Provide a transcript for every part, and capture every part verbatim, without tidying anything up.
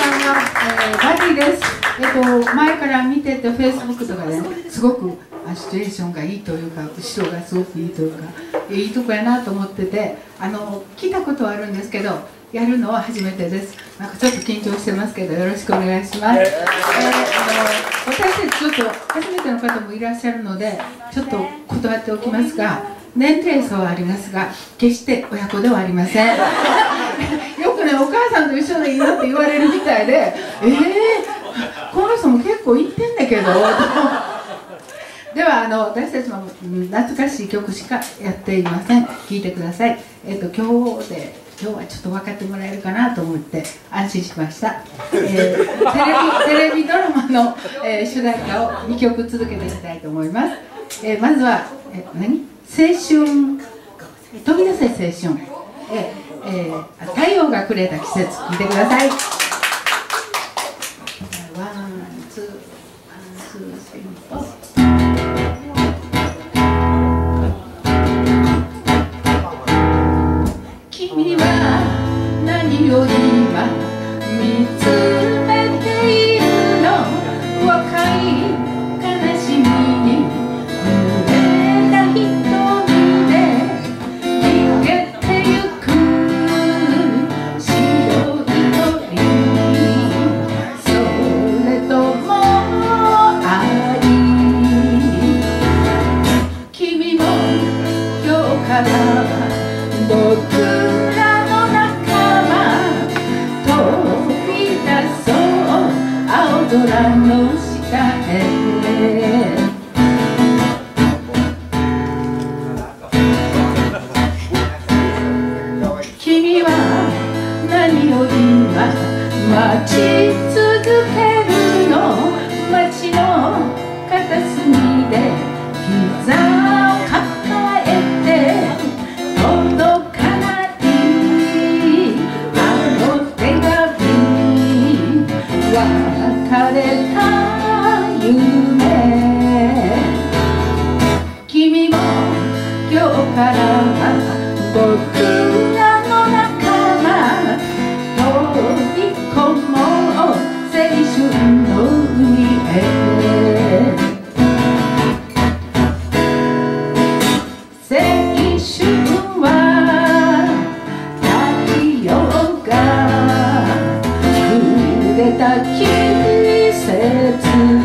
えー、バディです。えっと前から見ててフェイスブックとかで、ね、すごくシチュエーションがいいというか、後ろがすごくいいというか、いいとこやなと思ってて、あの聞いたことはあるんですけど、やるのは初めてです。なんかちょっと緊張してますけど、よろしくお願いします。えー、あの私たちちょっと初めての方もいらっしゃるので、ちょっと断っておきますが、年齢差はありますが、決して親子ではありません。よくね、お母さんと一緒でいいなって言われるみたいで、えー、この人も結構言ってんだけど。ではあの私たちも懐かしい曲しかやっていません。聴いてください。えっと今日で今日はちょっと分かってもらえるかなと思って安心しました。えー、テレビテレビドラマの、えー、主題歌をにきょく続けていきたいと思います。えー、まずはえ何青春飛び出せ青春、えーえー、太陽がくれた季節、聴いてください。ワンツーワンツースリーフォー。君は何を今見つめているの？若い悲しみに濡れた瞳で逃げてゆく白い鳥、それとも愛？君も今日から僕空の下へ。君は何を今待ち続けるの？街の片隅で膝を抱えて届かないあの手紙、別れた夢。君も今日から僕らの仲間、飛び込もう青春の海へ。青春は太陽がくれた季節、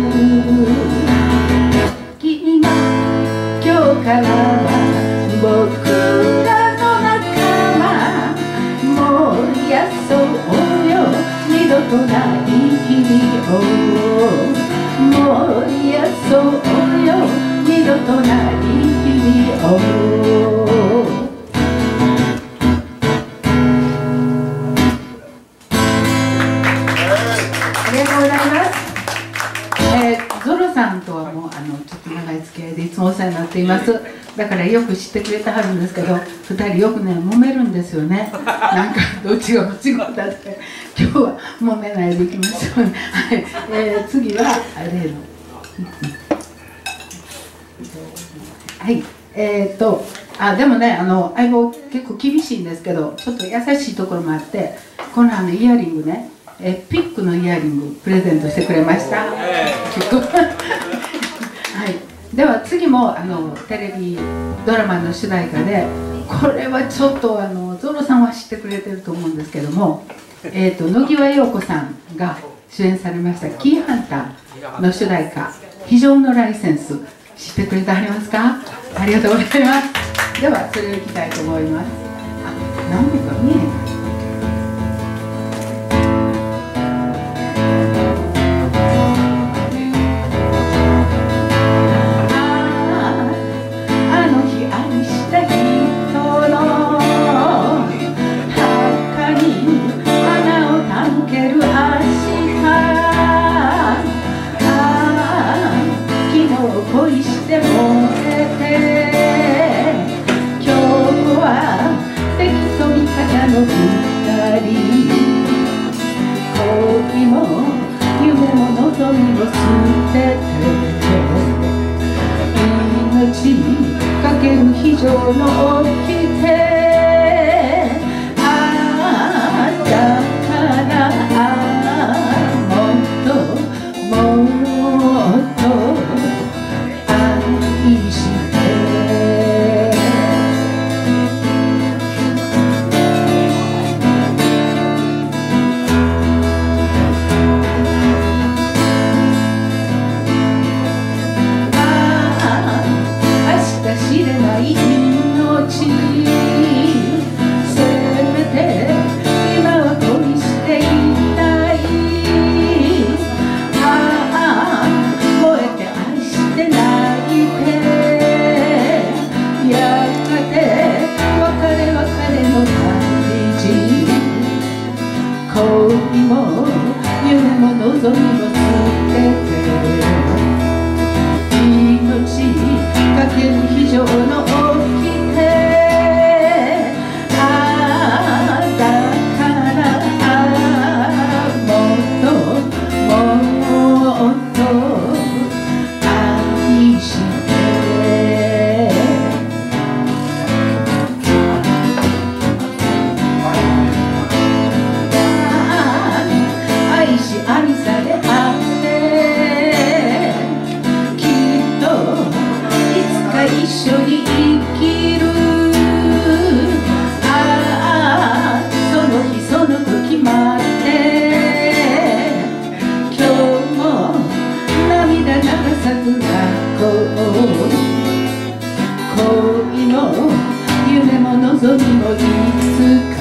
君も今日からは僕らの仲間、もうやそうよ二度とない日々を、もうやそうよ二度とない日々を。ありがとうございます。えー、ゾロさんとはもうあのちょっと長い付き合いでいつもお世話になっています。だからよく知ってくれてはるんですけど、ふたりよくね揉めるんですよね。なんかどっちが間違ったって。今日は揉めないでいきましょうね。はい、えー、次は例のはい、えー、っとあでもね、あの相棒結構厳しいんですけど、ちょっと優しいところもあって、このあのイヤリングね、えピックのイヤリングプレゼントしてくれました。はい、では次もあのテレビドラマの主題歌で、これはちょっとあのゾロさんは知ってくれてると思うんですけども、えー、と野際陽子さんが主演されました「キーハンター」の主題歌「非常のライセンス」、知ってくれてありますか？ありがとうございます。ではそれをいきたいと思います。あ、なんでか見えない。恋して燃えて、今日は敵と味方の二人、恋も夢も望みも捨てて、命かける非常の掟、あだからも夢も望みも捨てて命かける非常の掟ああだからもっともっと愛して愛し愛され合ってきっといつか一緒に生きるああその日その時待って今日も涙流さず学校恋も夢も望みもいつか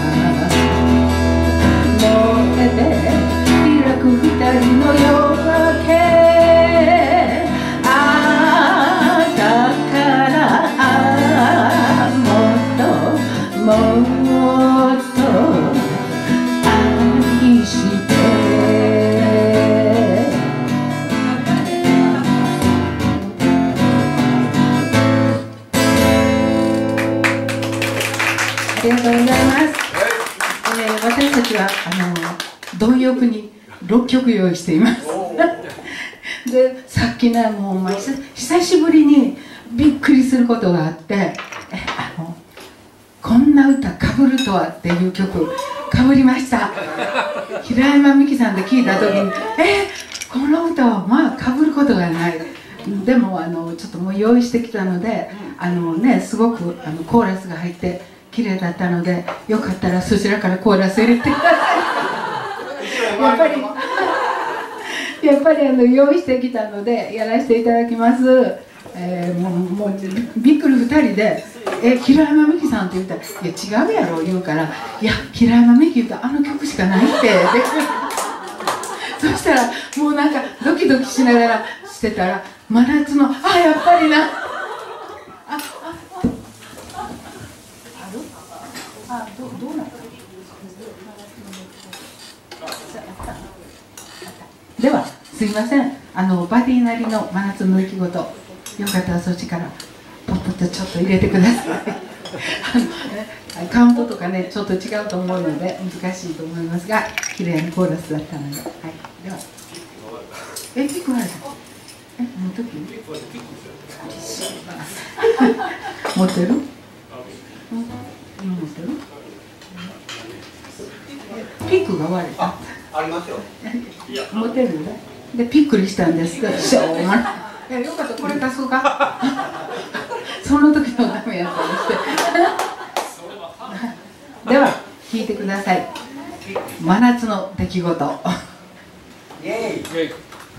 燃えて開く二人の夜明けああだからああもっともっと愛してありがとうございます。えー、私たちはあの貪欲にろっきょく用意していますでさっきねもう、まあ、久しぶりにびっくりすることがあってえあのこんな歌かぶるとはっていう曲かぶりました平山美樹さんで聞いた時にえこの歌はまあかぶることがないでもあのちょっともう用意してきたのであのねすごくあのコーラスが入って綺麗だったのでよかったらそちらからコーラス入れてくださいやっぱりやっぱりあの用意してきたのでやらせていただきます、えー、もうもうびっくりふたりで「え平山美樹さん」って言ったら「いや違うやろ」言うから「いや平山美樹言うとあの曲しかないって」そしたらもうなんかドキドキしながらしてたら真夏の「あやっぱりな」あああどどうなのではすいませんあのバディなりの真夏の出来事よかったらそっちからポッポッとちょっと入れてくださいあの、ね、カウントとかねちょっと違うと思うので難しいと思いますが綺麗なコーラスだったので、はい、ではえピックあるえ持っとく持ってる今持ってるピックが割れたありますよ。 持てるね。でびっくりしたんですけど、しょうがない。よかったこれ貸そうか。その時のためやったりして。では聞いてください。真夏の出来事。 イエーイ。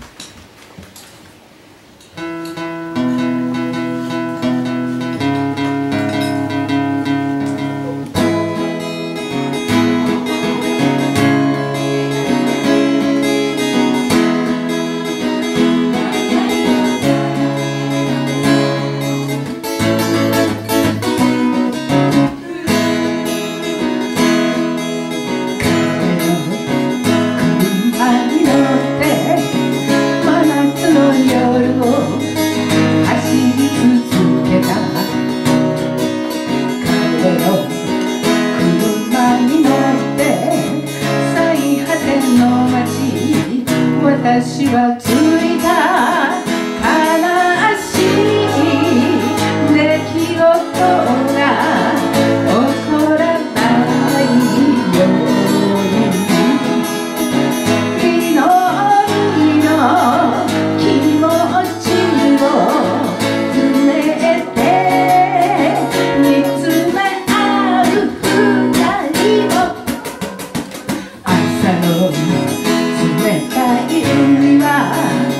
私はついた悲しい出来事が起こらないように祈りの気持ちを詰めて見つめ合う二人を朝の冷たい海は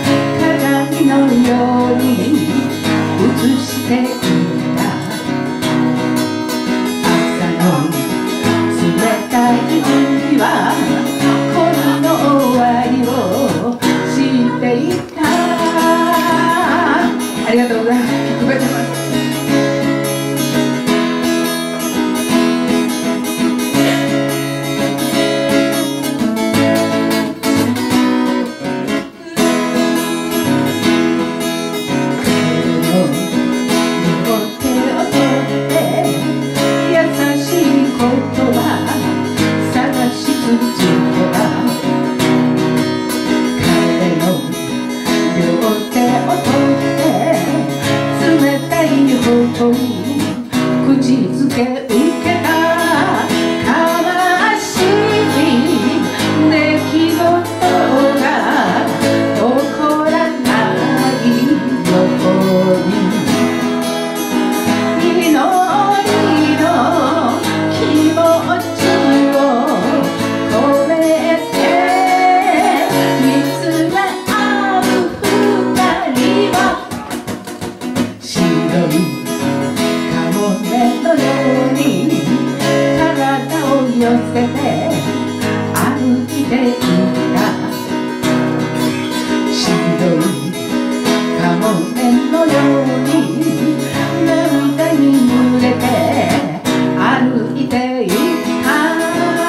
と口づけ受けた悲しい出来事が起こらないように祈りの気持ちを込めて見つめ合う二人は白いカモメのように体を寄せて歩いていた白いカモメのように涙に濡れて歩いていた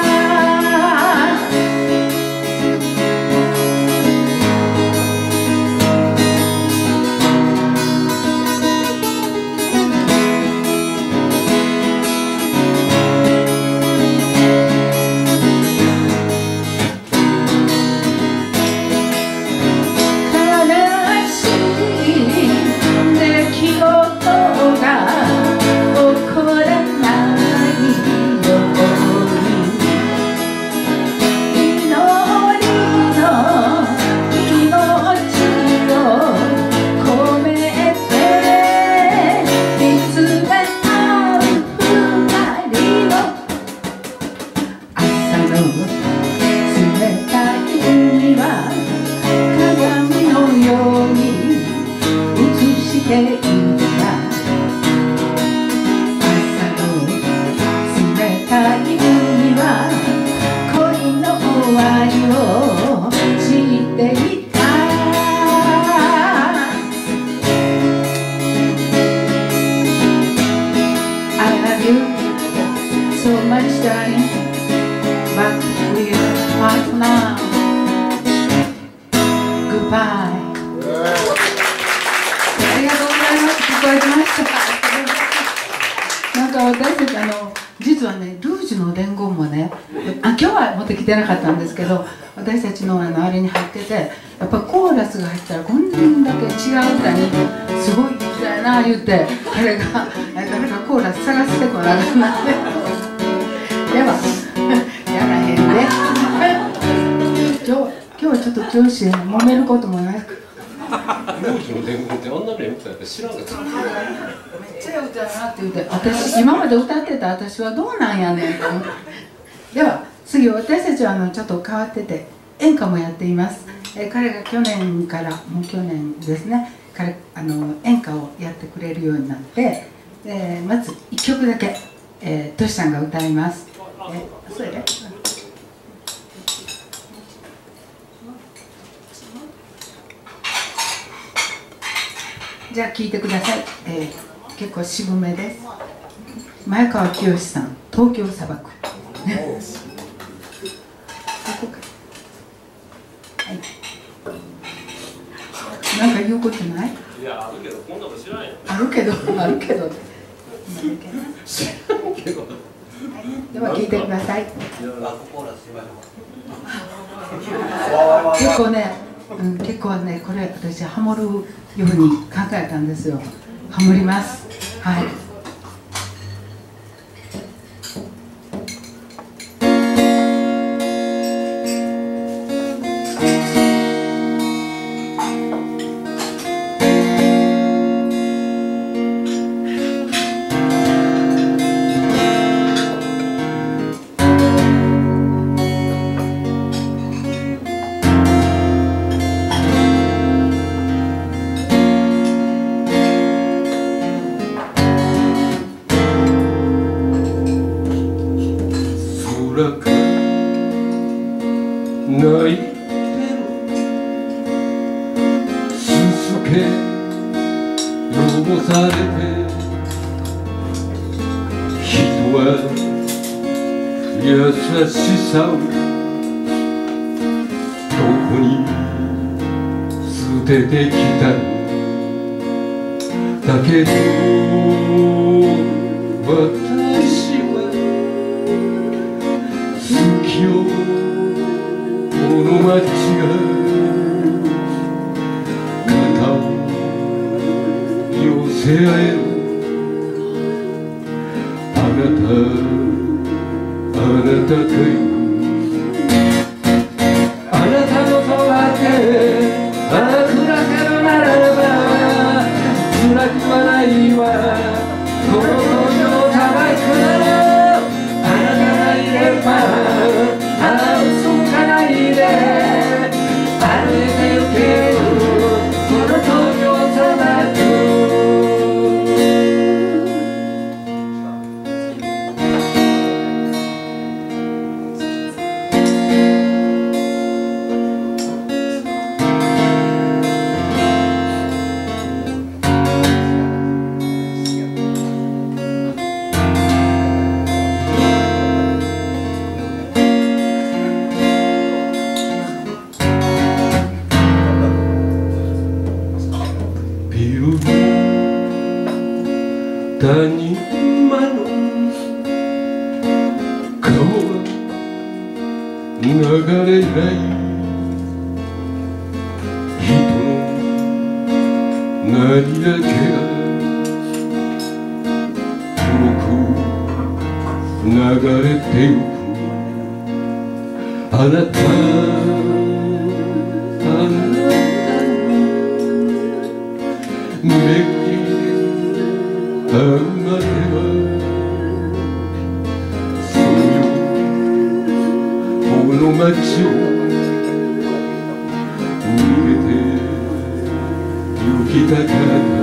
出なかったんですけど、私たちのあのあれに入ってて、やっぱコーラスが入ったらこんだけ違う歌にすごい歌やな言って彼が誰かコーラス探してこなくなってではやらへんで今日今日はちょっと調子揉めることもなくルージュの伝言ってあんなの歌やったら知らんかった。 めっちゃ歌やなって言って私今まで歌ってた私はどうなんやねんと思ってでは次私たちはあのちょっと変わってて演歌もやっています、えー、彼が去年からもう去年ですね彼あの演歌をやってくれるようになって、えー、まずいっきょくだけ、えー、トシさんが歌います、えー、それでじゃあ聴いてください、えー、結構渋めです前川清さん「東京砂漠」はい、なんか言うことない？ いや、あるけど、こんなの知らんよ。 あるけど、あるけど。 知らんけど。 では聞いてください。結構ね、うん、結構ね、これ私ハモるように考えたんですよ。ハモります。はい。 泣いてるすすけ汚されて人は優しさをどこに捨ててきたのだけど私は好きよこの街が肩を寄せ合える谷間の川は流れない人の涙だけが遠く流れてゆくあなたあなたのめぐりあまではそういうこの街を逃げて行きたかった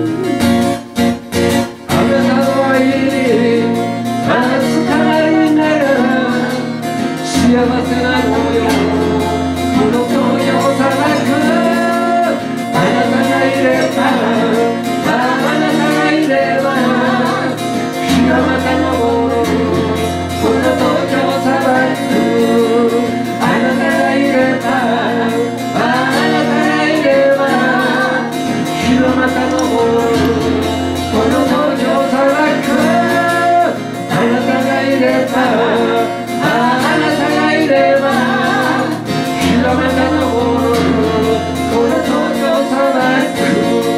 あなたは家で扱いながら幸せなのよこの東京砂漠あなたがいればあなたがいれば日がまた昇るこの東京砂漠あなたがいればあなたがいれば日がまた昇るこの東京砂漠あなたがいればあなたがいれば日がまた昇るこの東京砂漠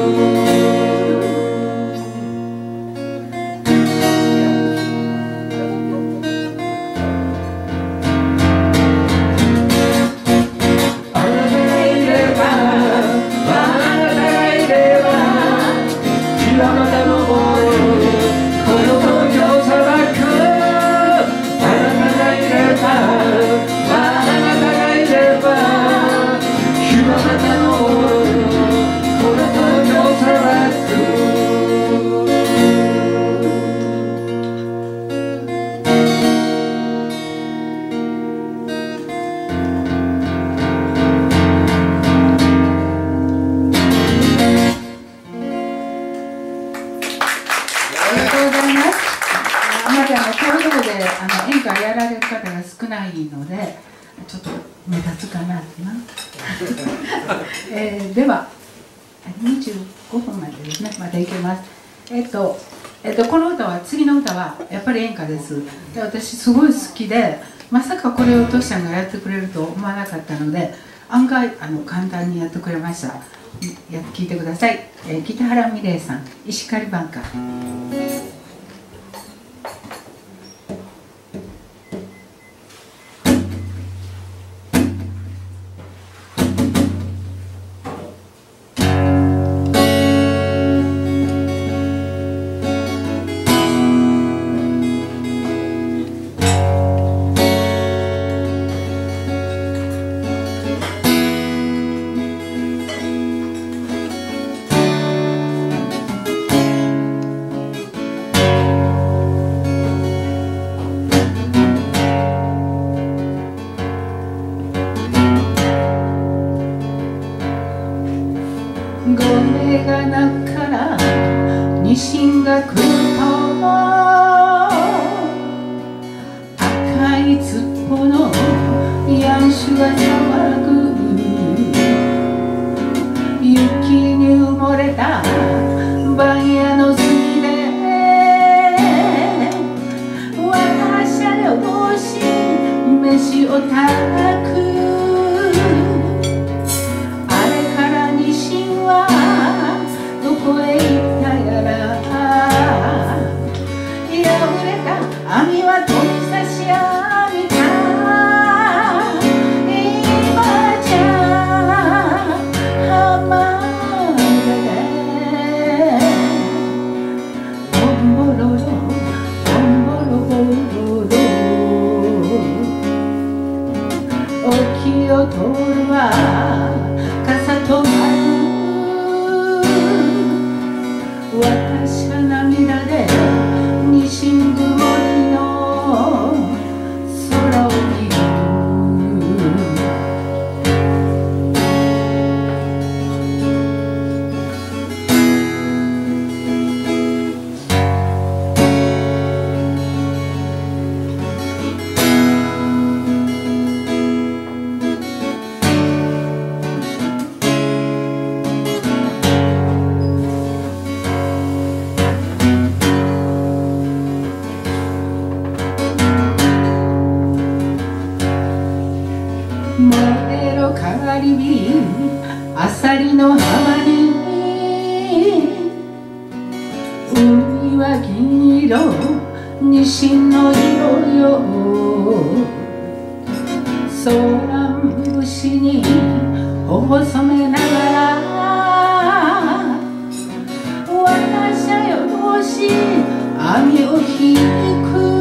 えー、ではにじゅうごふんまでですね。またいけます。えっと、えっと、この歌は次の歌はやっぱり演歌です。で私すごい好きでまさかこれをトシちゃんがやってくれると思わなかったので案外あの簡単にやってくれました。や聞いてください。えー、北原美玲さん「石狩挽歌」。 燃えろカリビアサリの浜に海は銀色西の色よソーラン節に頬染めながら私はよし網を引く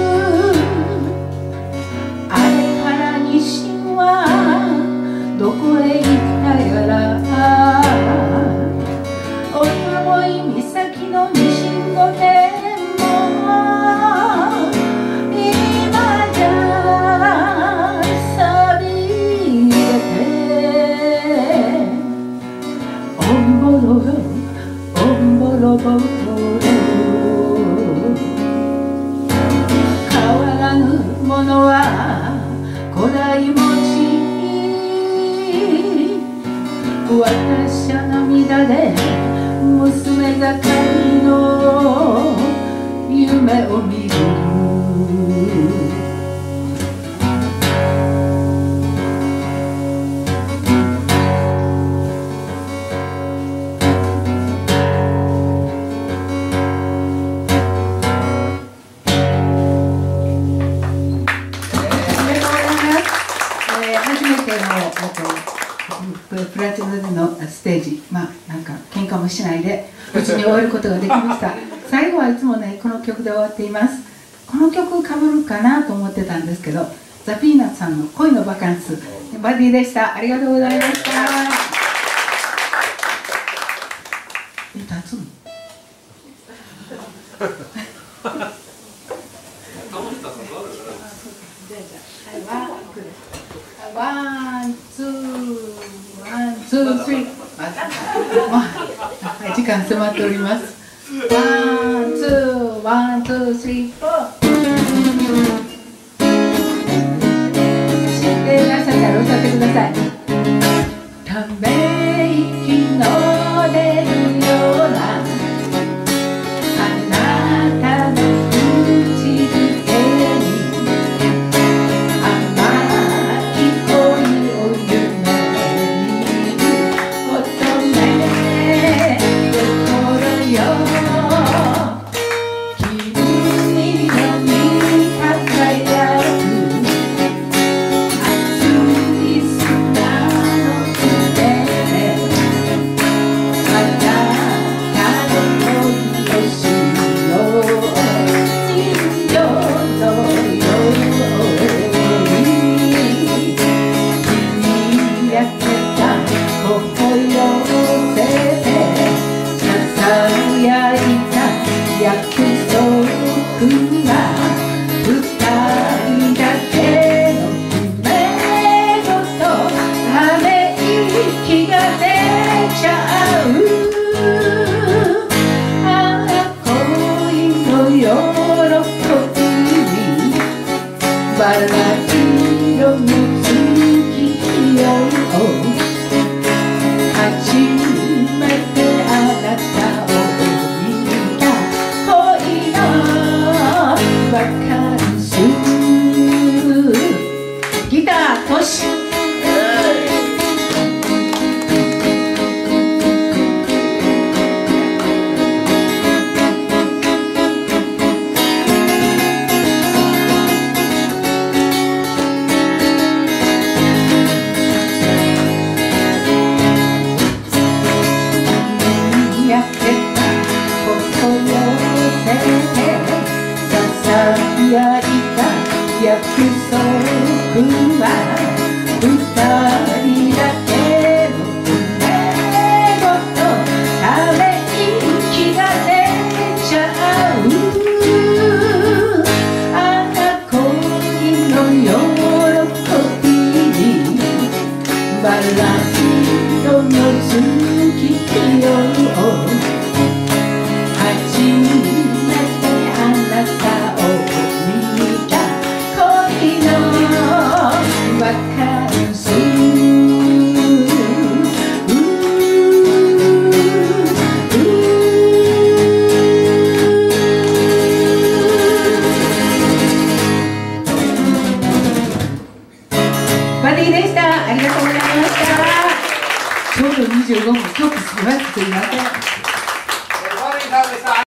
あれから西はどこへ行ったやらおよぼい岬の西の天も今じゃ錆びれておんぼろよおんぼろぼろ変わらぬものは古代持ち私は涙で娘盛りの夢を見るプラチナでのステージ、まあなんか喧嘩もしないで無事に終わることができました最後はいつもねこの曲で終わっています。この曲かぶるかなと思ってたんですけどザ・ピーナッツさんの恋のバカンスバディでした。ありがとうございました。え、立つのワン、ツー、ワン、ツー、スリー。はい、時間迫っております。ワン、ツー、ワン、ツー、スリー、フォー。知っていらっしゃったら歌ってください。ため息の出るようなあなたの口づけにバラ色の月夜を初めてあなたを見た恋のバカンスギタートシ約束は二人だけの夢ごとため息が出ちゃうあな恋の喜びにバラ色の月夜を初めてあなたを見たバカンスバディです。 じゅうごふん、ちょっと素早くすいません。